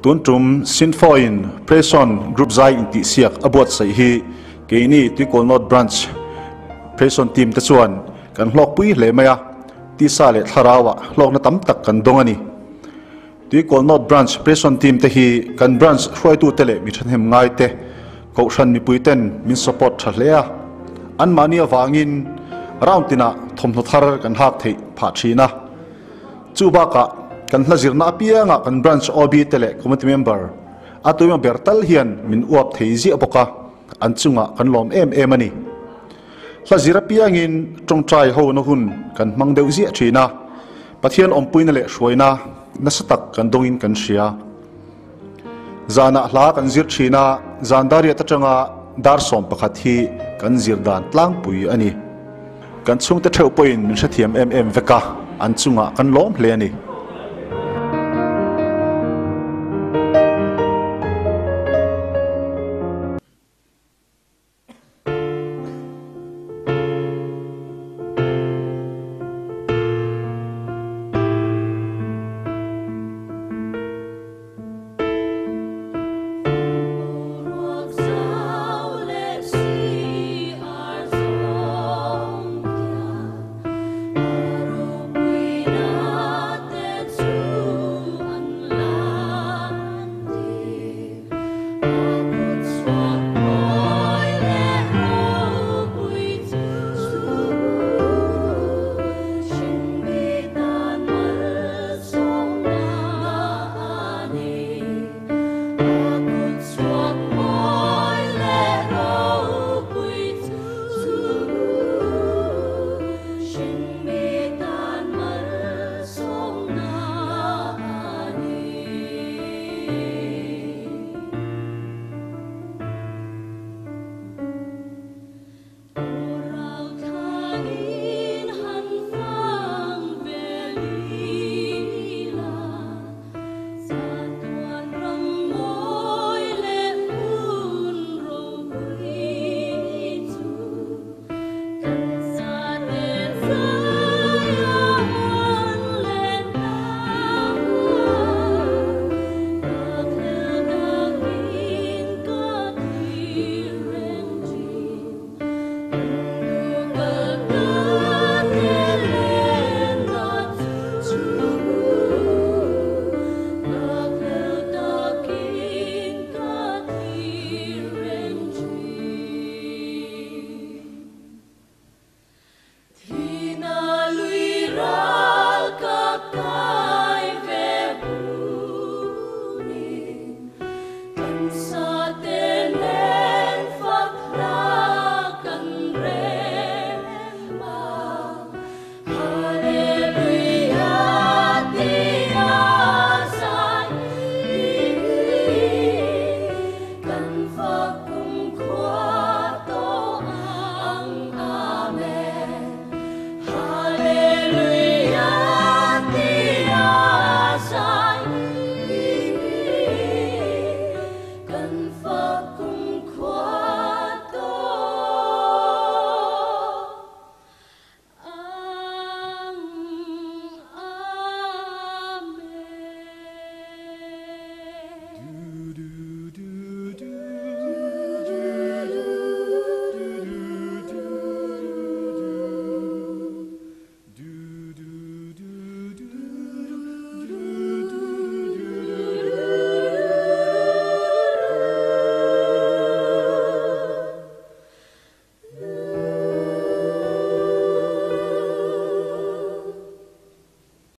Tuntum Sinfoin Preson Group Zai Inti Siak Abot Sai Hi Keini Tuikual North Branch Preson Team Tachuan kan hlok pui hle maya ti sa le tharawa hlok na tam tak kan dongani Tuikual North Branch Preson Team te hi kan branch hroi tu tele mi than hem ngai te ko shan mi pui ten min support thlea an mania wangin round tina thomno thar kan hak thei pha thina chuba ka kan hlazirna pianga kan branch obi tele committee member atuma bertal hian min uap theiji apoka anchunga kan lom em ani hlazira piangin tongtrai ho no hun kan mangdeu zia thina pathian ompuina le hruaina nasatak kan dongin kan ria zana hla kan zir thina zandaria tatanga dar som pakhat hi kan zirdan tlang pui ani kan chung te theu poin min thathiam veka anchunga kan lom hle ani